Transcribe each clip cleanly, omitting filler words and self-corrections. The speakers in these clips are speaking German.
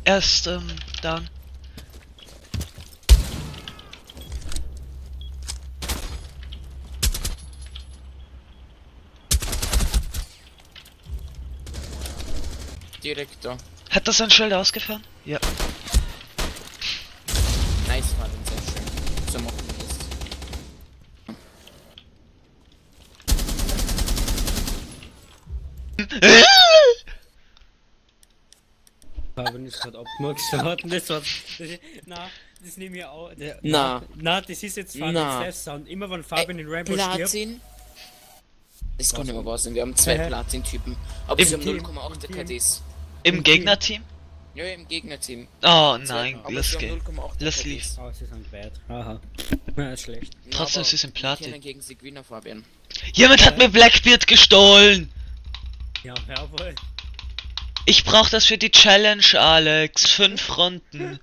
Er ist down. Direkt da. Hat das sein Schild ausgefahren? Ja. Nice, Fabian, sehr schön. So machen wir das. Fabian ist gerade abgemacht worden, das war... Na, das nehme ich auch... Na. Na, das ist jetzt Fabians Death Sound. Immer wenn Fabian in Rainbow stirbt... Platin? Das kann nicht mehr wahr sein, wir haben zwei Platin-Typen. Aber Im sie haben Team. 0,8 KDs. Im Gegnerteam? Ja, im Gegnerteam. Oh nein, Aber lass sie gehen. haben 0,8 Lass KDs. lief. Oh, sie sind bad. Aha. Na, ist schlecht. Trotzdem, Aber sie sind wir Platin. können gegen sie gewinnen, Fabian. Jemand hat mir Blackbeard gestohlen! Ja, jawohl. Ich brauch das für die Challenge, Alex. 5 Runden.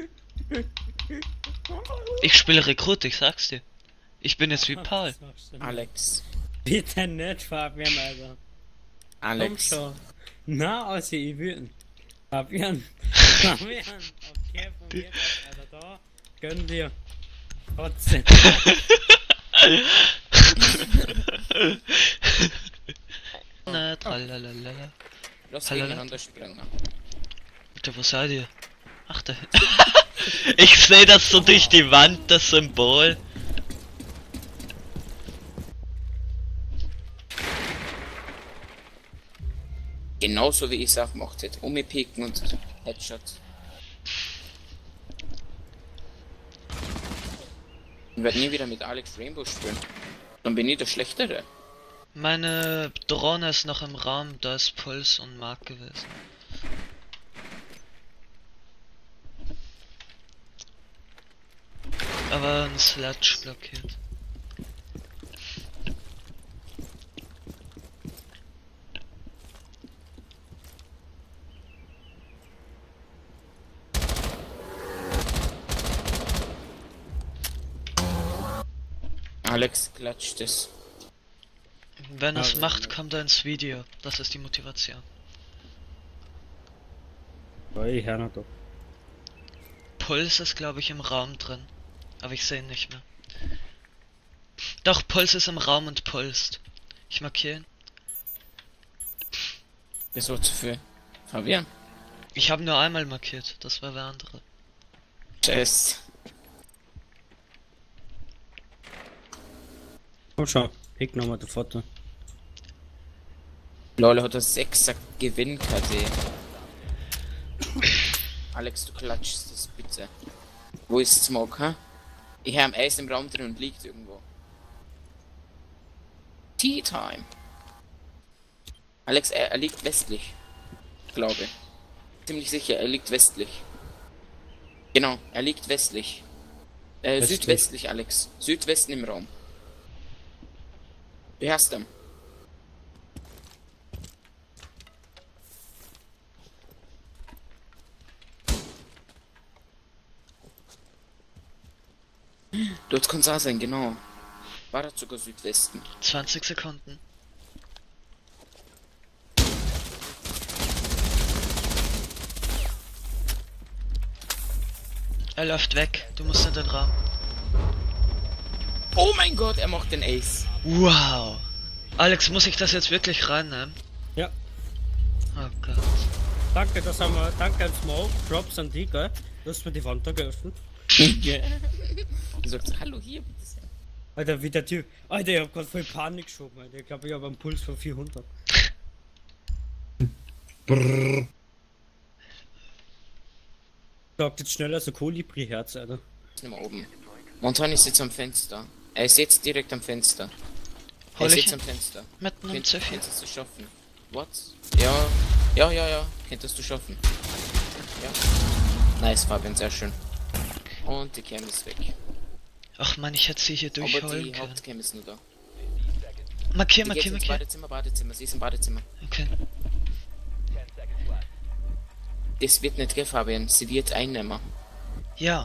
Ich spiele Rekrut, ich sag's dir. Ich bin jetzt wie Paul. Was machst du denn? Alex. Bitte nicht, Fabian, Alter. Komm Alex. schon. Na, also ich will. Fabian. Fabian. Okay, von mir aus, Alter, da. Gönn dir. Trotzdem. Na, tralalala. Lass Hallo, gegeneinander springen. Bitte, wo seid ihr? Ach, da. Ich sehe das so durch die Wand, das Symbol. Genauso wie ich es auch gemacht hätte. Umpicken und Headshot. Ich werde nie wieder mit Alex Rainbow spielen. Dann bin ich der Schlechtere. Meine Drohne ist noch im Raum, da ist Puls und Mark gewesen. Aber ein Sledge blockiert. Alex klatscht es. Wenn er es macht, kommt er ins Video. Das ist die Motivation. Oh, ich hör noch da. Puls ist, glaube ich, im Raum drin. Aber ich sehe ihn nicht mehr. Doch, Puls ist im Raum und pulst. Ich markiere ihn. Das war zu viel. Fabian. Ich habe nur einmal markiert. Das war der andere. Tschüss. Komm schon. Pick nochmal das Foto. Lol hat er 6er Gewinn KD. Alex, du klatschst das bitte. Wo ist Smoke, ha? Ich habe Eis im Raum drin und liegt irgendwo. Tea Time. Alex, er liegt westlich. Glaube. Ziemlich sicher, er liegt westlich. Genau, er liegt westlich. Westlich. Südwestlich, Alex. Südwesten im Raum. Du hast ihn. Dort kann es auch sein, genau. War das sogar Südwesten? 20 Sekunden. Er läuft weg. Du musst in den Raum. Oh mein Gott, er macht den Ace. Wow. Alex, muss ich das jetzt wirklich reinnehmen? Ja. Oh Gott. Danke, das haben wir. Danke an Smoke. Drops an die, gell? Du hast mir die Wand da geöffnet. Du sagst, hallo hier, bitte sehr. Alter, wie der Typ. Alter, ich hab grad voll Panik geschoben, Alter. Ich glaube, ich habe einen Puls von 400. Sagt jetzt schneller so Kolibri-Herz, Alter. Nicht mal oben. Montan ist jetzt am Fenster. Er ist jetzt direkt am Fenster. Er Hol ist ich jetzt ihn? am Fenster. Mit einem C4. Könntest du schaffen? What? Ja. Ja. Könntest du schaffen. Ja. Nice, Fabian, sehr schön. Und die Cam ist weg. Ach man, ich hätte sie hier Aber durchholen die können. Hauptcam ist nur da. Markier, Die geht markier, ins markier. Badezimmer. Sie ist im Badezimmer. Okay. Das wird nicht gehen, Fabian. Sie wird einnehmen. Ja.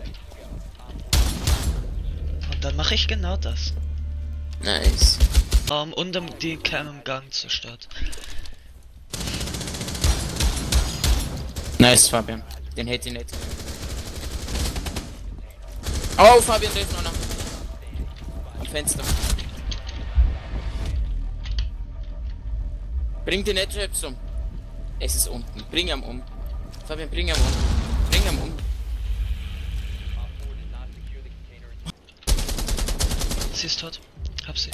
Und dann mache ich genau das. Nice. Und um die Cam im Gang zerstört. Nice, Fabian. Den hätte ich nicht. Oh, Fabian, der ist noch am Fenster. Bring den nicht selbst um. Es ist unten. Bring ihn um. Fabian, bring ihn um. Bring ihn um. Sie ist tot. Hab sie.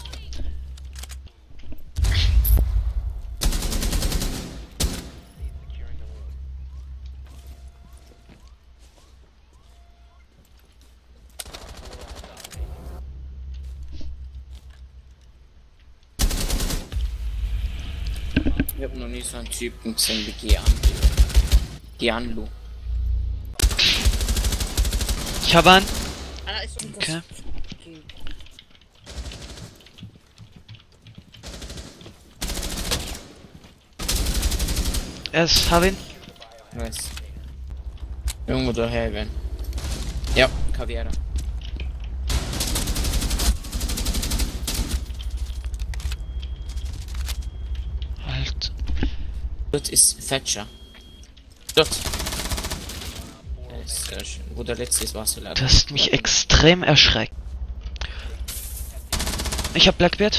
Ich hab noch nie so einen Typen gesehen wie Gianlu. Ich habe einen. Ah, ist Okay. Hab ihn. Nice. Irgendwo daher werden. Ja, Caveira. Halt. Dort ist Thatcher. Dort. Ja, ist sehr schön. Wo der letzte ist, warst du leider. Du hast mich extrem erschreckt. Ich hab Blackbeard.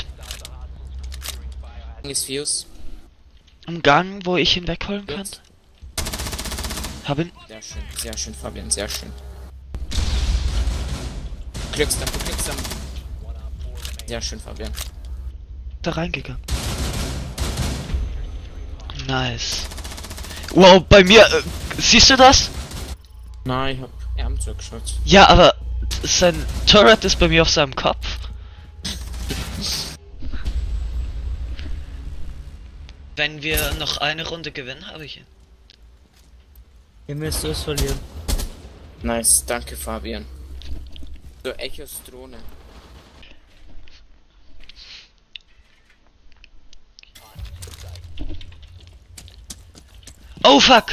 Ist Fuse. Im Gang, wo ich ihn wegholen kann. Dort. Hab ihn. Sehr schön, Fabian, sehr schön. Du klickst dann. Sehr schön, Fabian. Da reingegangen. Nice. Wow, bei mir. Siehst du das? Nein, ich hab Arm zugeschaut. Ja, aber sein Turret ist bei mir auf seinem Kopf. Wenn wir noch eine Runde gewinnen, habe ich ihn. Ihr müsst es verlieren. Nice, danke, Fabian. So, Echos Drohne. Oh fuck!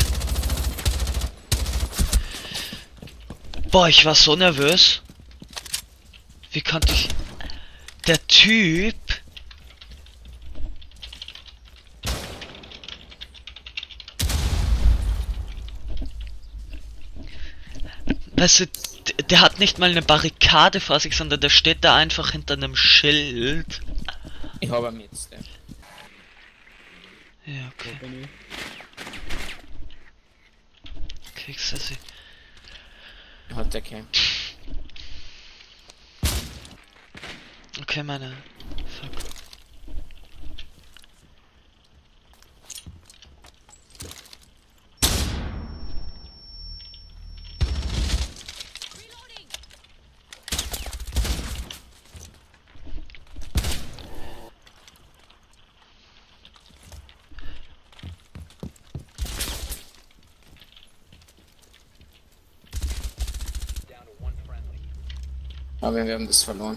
Boah, ich war so nervös. Wie konnte ich... Der Typ... Weißt du, der hat nicht mal eine Barrikade vor sich, sondern der steht da einfach hinter einem Schild. Ich habe ihn jetzt. Ja, okay. Kriegst du sie? Hat der kein. Okay, meine... Fuck. Aber wir haben das verloren.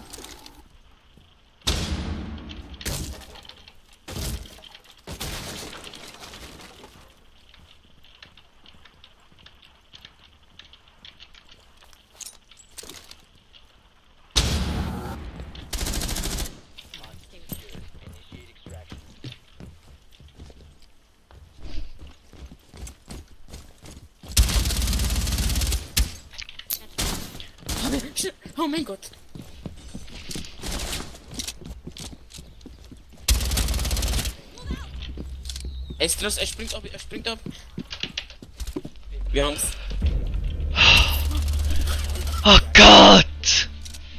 Oh mein Gott. Er ist los, er springt ab. Wir haben's. Oh Gott!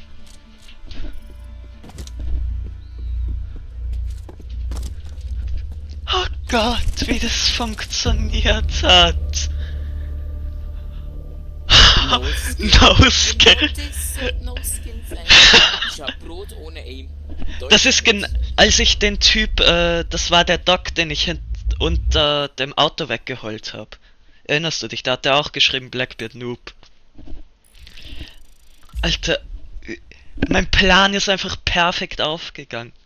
Oh Gott, wie das funktioniert hat! No Skill! Ich hab Brot ohne Aim. Das ist als ich den Typ, das war der Doc, den ich unter dem Auto weggeholt habe. Erinnerst du dich? Da hat er auch geschrieben Blackbeard Noob. Alter, mein Plan ist einfach perfekt aufgegangen.